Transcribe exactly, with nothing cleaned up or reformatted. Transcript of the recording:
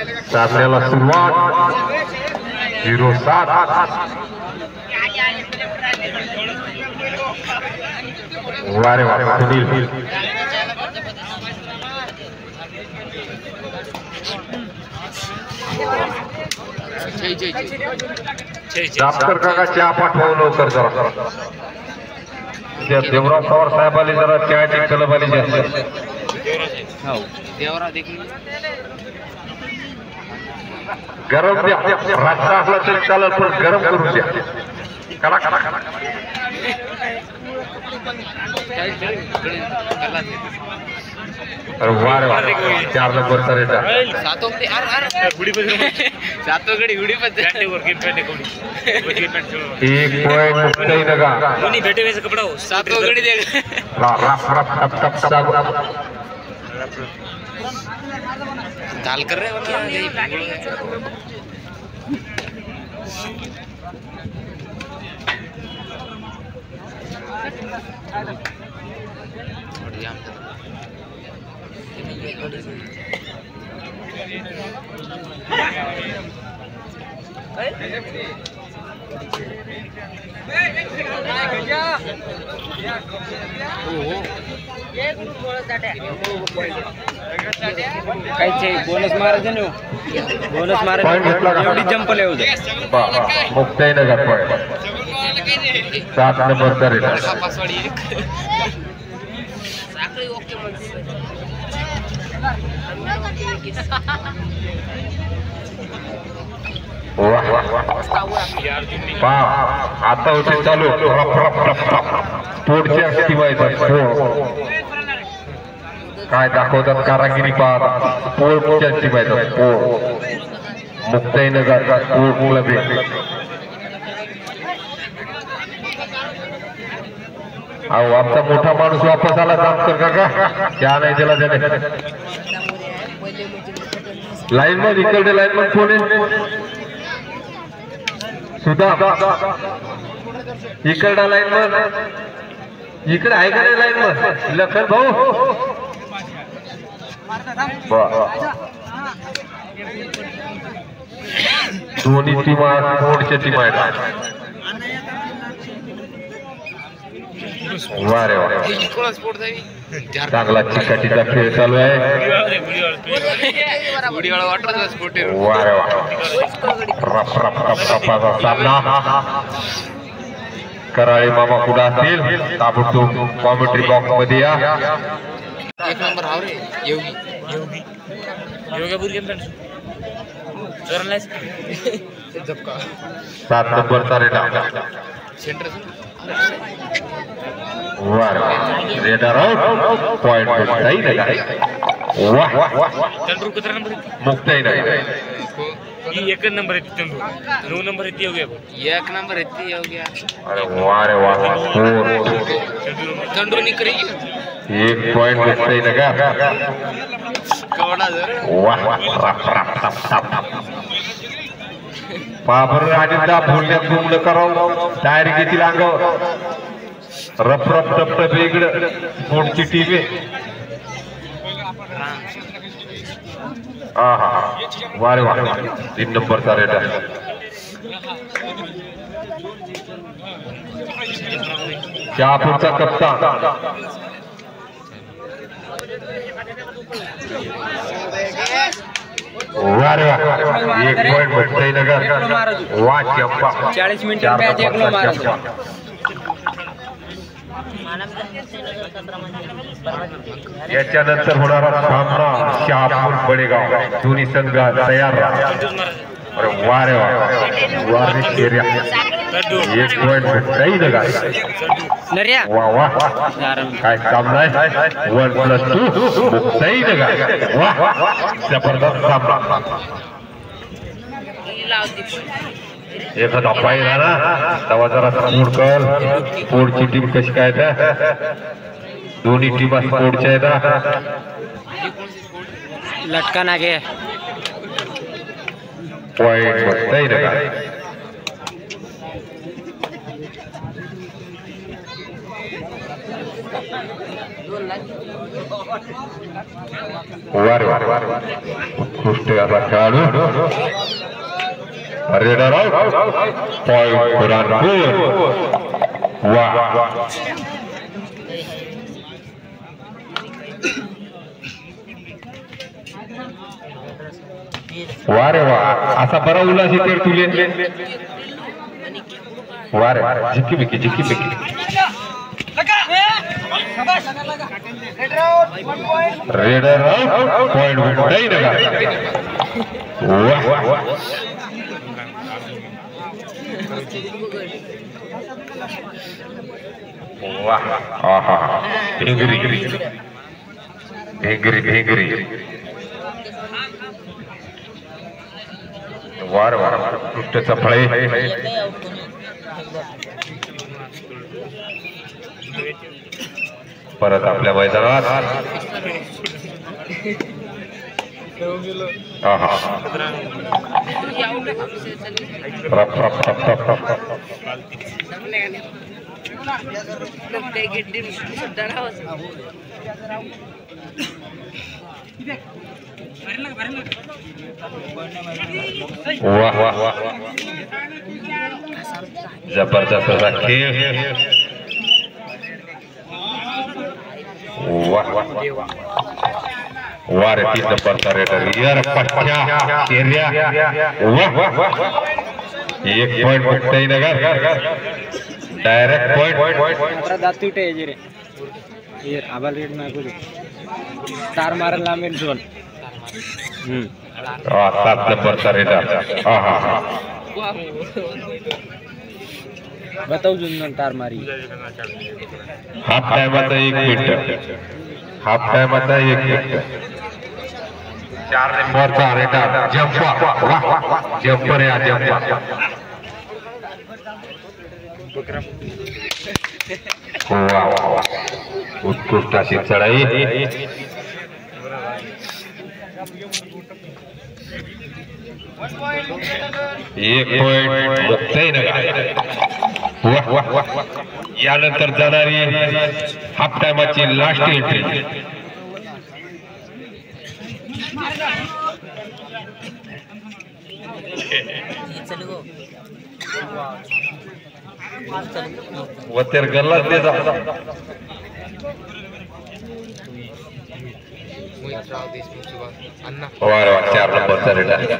सामन्याला सुरुवात झिरो सात वारे वारे सुनील जापकर काका चहा पाठवू लवकर जरा त्या देवराव पवार साहेब आले जरा चहाची कलब आली जास्त गरम द्या रास्ता असला तरी चालेल पण गरम करून द्या कला कला कला अरे वारे वारे चार नंबर तर येतात सातों गडी वर एक पॉइंट मुक्ताई नगा कोणी भेटे वैसे कपड़ा हो सातों गडी दे रफ रफ टप टप सब दाल कर रहे हो बोनस मारायचं ना बोनस मारायचं एवढी जंपल येऊ दे मुक्ताई नगर पॉइंट सात नंबर तर आता होते चालू पुढच्या काय दाखवतात कारागिरी पाहत पोळच्या शिवायचा पोळ मुक्ताई नगर पोळ क्लब अहो आमचा मोठा माणूस वापस आला जापकर काका चहा नाही दिला त्याने लाईन मध्ये इकडे लाईन मध्ये कोण आहे सुद्धा इकडे लाईन मध्ये इकडे आहे का नाही लाईन मध्ये लखन भाऊ दोन्ही टीमा मोडच्या टीम आहेत वारे वारे चांगला चिकाटीचा खेळ चालू आहे वारे वा रफ रफ रफ रफाचा सामना कराळे मामा कुठं असतील ताबडतोब कॉमेंट्री बॉक्स मध्ये या एक नंबर हाव रे योगी योगी योगी बुरगेम जर्नलाइज झपका सात नंबरचा रेडा सेंटर वार raider out point Muktai Nagar वाह चंद्रू कितना नंबर मुक्ताई नगर ये एक नंबर है चंद्रू नौ नंबर है योगी एक नंबर है योगी अरे वाह वाह चंद्रू निकरी एक पॉइंट मुक्ताई नगर कवडा जर वाह रफ रफ टप टप पाबर अजिंठा बोलण्यात गुंड करावं तयारी घेतील अंगावर रफ रफ टप टप इकडं स्पोर्टची टीम आहे हा वारे वा तीन नंबरचा रेड आहे शहापूरचा कप्तान वारे वा एक पॉइंट मुक्ताई नगर वा चंपा चाळीस मिनिट मॅच एकलो मारतो याच्यानंतर होणारा सामना शहापूर बडेगाव दोन्ही संघ तयार राहा अरे वारे वा वारे शेर्या एक पॉइंट मुक्ताई नगर वा वा काय सामना आहे one plus two Muktai Nagar वा जबरदस्त सामना एखादा पाहिला ना तेव्हा जरा स्पोर्ट कर स्पोर्टची टीम कशी काय दोन्ही टीमा स्पोर्टच्या आहेत लटका ना घे पॉइंट मुक्ताई नगर वारे वारे उत्कृष्ट असा खेळाडू रेडर पॉइंट बुरानपूर वा वारे वा असा बरा उल्हास येते तुले वारे झिकी बिकी झिकी बिकी रेडर पॉइंट नाही वा वाह आहा भिंगरी भिंगरी भिंगरी वार वार उत्कृष्ट चपळे परत आपल्या मैदानात आहा रप रप रप रप रप वाह वाह वाह जबरदस्त असा खेळ वाह वाह वारे तीन नंबरचा रेडर यार पट्ट्या केर्या वाह वाह एक point Muktai Nagar direct point दातुटे रे ये आबाल रेड ना करू तार मारला मेन झोन हम्म आ सात नंबरचा रेडर हा हा हा बताऊ जुन तार मारी हाफ टाइम आता एक मिनिट हाफ टाइम आता एक मिनिट चार नंबरचा रेडर जंप जंपर या जंप वाह वाह उत्कृष्ट अशी चढाई एक पॉइंट मुक्ताई नगर वाह वाह वाह यानंतर जाणारी हाफ टाइमाची लास्ट एंट्री वतेर गल्ला दे जा वारे वा चार नंबरचा रेडर